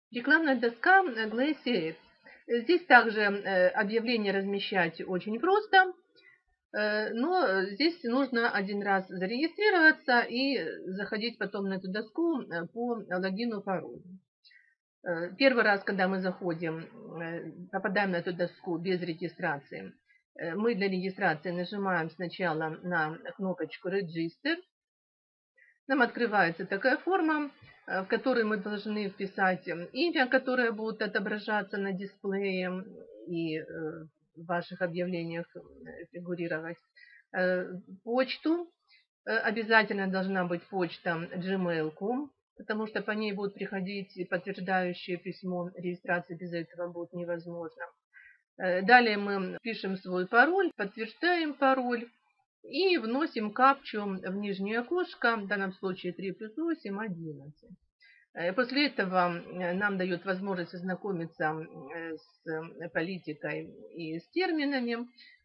Рекламная доска Glacier. Здесь также объявление размещать очень просто, но здесь нужно один раз зарегистрироваться и заходить потом на эту доску по логину, паролю. Первый раз, когда мы заходим, попадаем на эту доску без регистрации, мы для регистрации нажимаем сначала на кнопочку Register. Нам открывается такая форма, в которой мы должны вписать имя, которое будет отображаться на дисплее и в ваших объявлениях фигурировать. Почту. Обязательно должна быть почта Gmail.com, потому что по ней будет приходить подтверждающее письмо. Регистрация без этого будет невозможна. Далее мы пишем свой пароль, подтверждаем пароль и вносим капчу в нижнее окошко, в данном случае 3 + 8 = 11. После этого нам дают возможность ознакомиться с политикой и с терминами.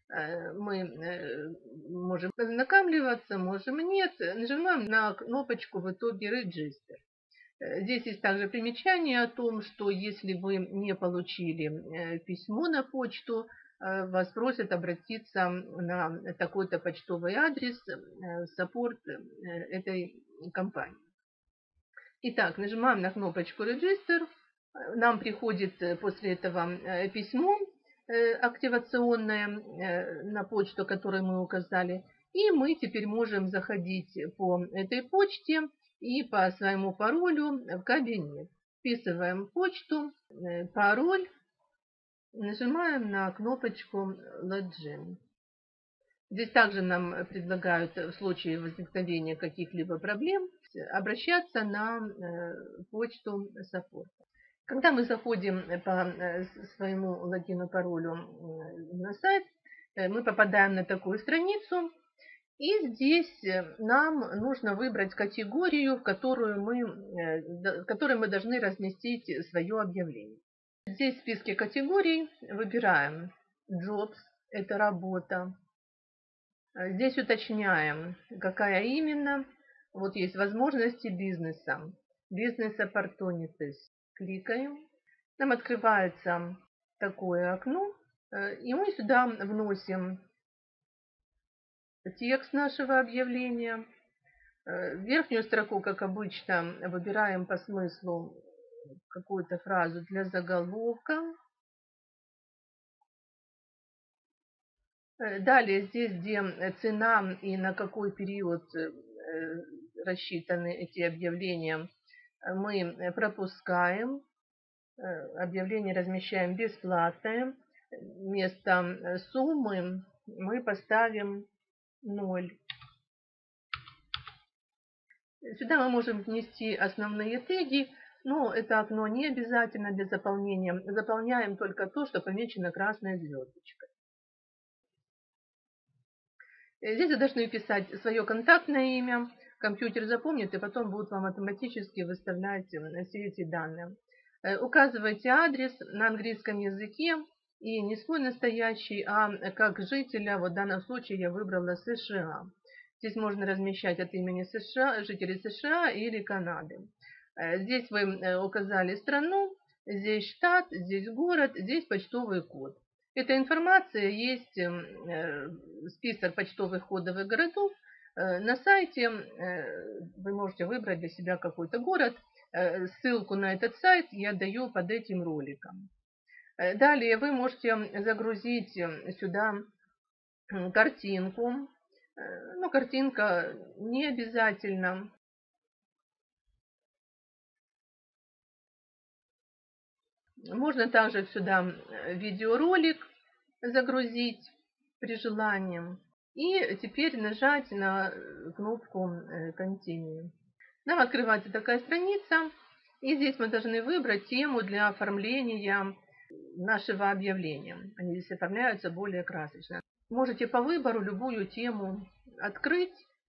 Мы можем ознакомливаться, можем нет. Нажимаем на кнопочку в итоге Register. Здесь есть также примечание о том, что если вы не получили письмо на почту, вас просят обратиться на такой-то почтовый адрес, саппорт этой компании. Итак, нажимаем на кнопочку Register. Нам приходит после этого письмо активационное на почту, которую мы указали. И мы теперь можем заходить по этой почте и по своему паролю в кабинет. Вписываем почту, пароль, нажимаем на кнопочку Login. Здесь также нам предлагают в случае возникновения каких-либо проблем обращаться на почту саппорта. Когда мы заходим по своему логину, паролю на сайт, мы попадаем на такую страницу, и здесь нам нужно выбрать категорию, в которой мы должны разместить свое объявление. Здесь в списке категорий выбираем Jobs, это работа. Здесь уточняем, какая именно. Вот есть возможности бизнеса. Business Opportunities. Кликаем. Нам открывается такое окно. И мы сюда вносим текст нашего объявления. Верхнюю строку, как обычно, выбираем по смыслу какую-то фразу для заголовка. Далее здесь, где цена и на какой период рассчитаны эти объявления, мы пропускаем. Объявление размещаем бесплатное. Вместо суммы мы поставим 0. Сюда мы можем внести основные теги, но это окно не обязательно для заполнения. Заполняем только то, что помечено красной звездочкой. Здесь вы должны вписать свое контактное имя. Компьютер запомнит и потом будет вам автоматически выставлять все эти данные. Указывайте адрес на английском языке и не свой настоящий, а как жителя. Вот в данном случае я выбрала США. Здесь можно размещать от имени США, жителей США или Канады. Здесь вы указали страну, здесь штат, здесь город, здесь почтовый код. Эта информация есть список почтовых кодовых городов. На сайте вы можете выбрать для себя какой-то город. Ссылку на этот сайт я даю под этим роликом. Далее вы можете загрузить сюда картинку. Но картинка не обязательно. Можно также сюда видеоролик загрузить при желании. И теперь нажать на кнопку Continue. Нам открывается такая страница. И здесь мы должны выбрать тему для оформления нашего объявления. Они здесь оформляются более красочно. Можете по выбору любую тему открыть.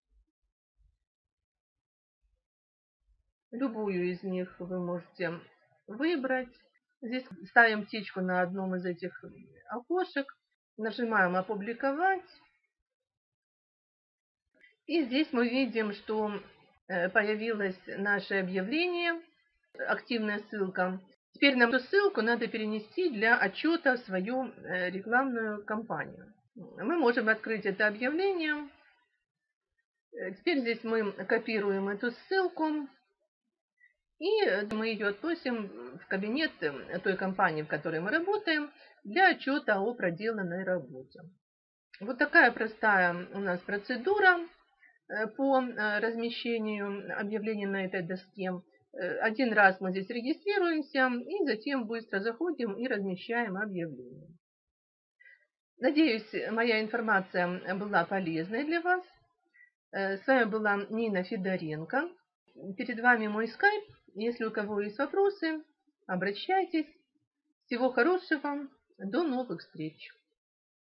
Любую из них вы можете выбрать. Здесь ставим птичку на одном из этих окошек. Нажимаем «Опубликовать». И здесь мы видим, что появилось наше объявление, активная ссылка. Теперь нам эту ссылку надо перенести для отчета в свою рекламную кампанию. Мы можем открыть это объявление. Теперь здесь мы копируем эту ссылку. И мы ее относим в кабинет той компании, в которой мы работаем, для отчета о проделанной работе. Вот такая простая у нас процедура по размещению объявлений на этой доске. Один раз мы здесь регистрируемся и затем быстро заходим и размещаем объявление. Надеюсь, моя информация была полезной для вас. С вами была Нина Федоренко. Перед вами мой скайп. Если у кого есть вопросы, обращайтесь. Всего хорошего. До новых встреч.